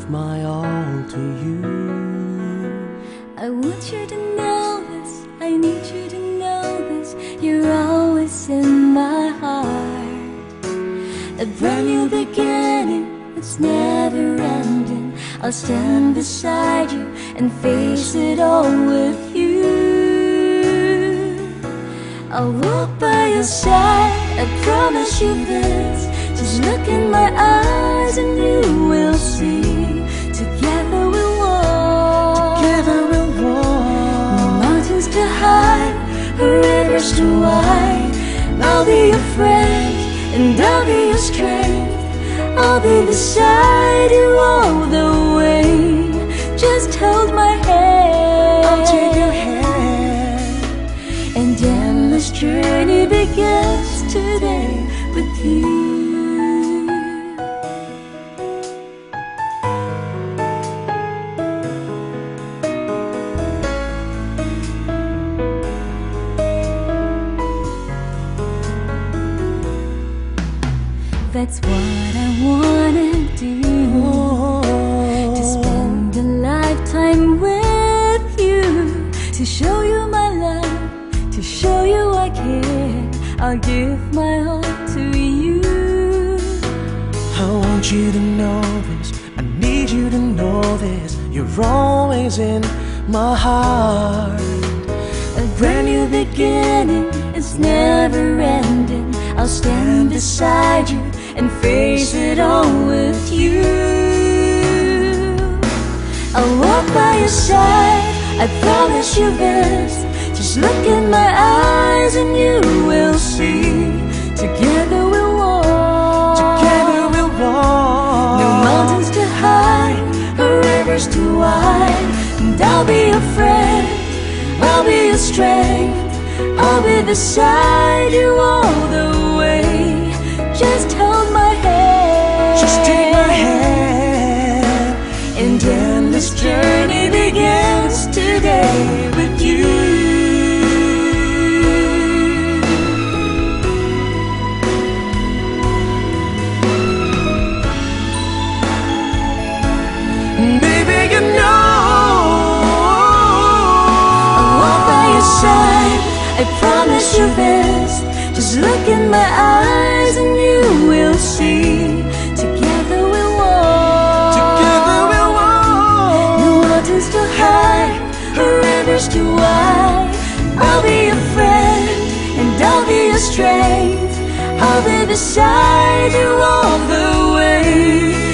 give my all to you. I want you to know this, I need you to know this. You're always in my heart. A brand new beginning, it's never ending. I'll stand beside you and face it all with you. I'll walk by your side, I promise you this. Just look in my eyes and you will see. Together we'll walk, Together we'll walk. no mountains to hide, rivers to wide. I'll be your friend and I'll be your strength. I'll be beside you all the way. Just hold my hand, I'll take your hand, and endless journey begins today with you. That's what I wanna do, to spend a lifetime with you, to show you my love, to show you I care. I'll give my all to you. I want you to know this, I need you to know this. You're always in my heart. A brand new beginning, it's never ending. I'll stand beside you and face it all with you. I'll walk by your side, I promise you this. Just look in my eyes and you will see. Together we'll walk, Together we'll walk. no mountains to hide, rivers to wide. And I'll be your friend, I'll be your strength. I'll be beside you all the way. Just hold my hand, Just take my hand, and endless journey begins today with you. baby, you know I'll walk by your side, I promise you this. Just look in my eyes and you will see. Together we'll walk, Together we'll walk. no mountains to hide, rivers to wide. I'll be your friend and I'll be your strength. I'll be beside you all the way.